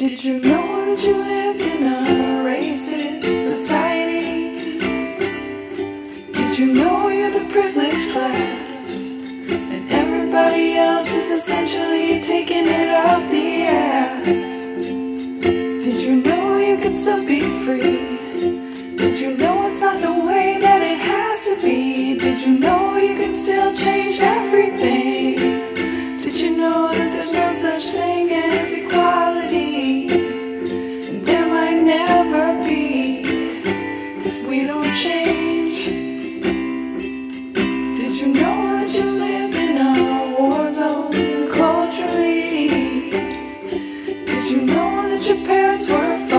Did you know that you live in a racist society? Did you know you're the privileged class and everybody else is essentially taking it up the ass? Did you know you could still be free? Did you know it's not the way that it has to be? Did you know you can still change everything? Did you know that there's no such thing as equality? And there might never be if we don't change. Did you know that you live in a war zone culturally? Did you know that your parents were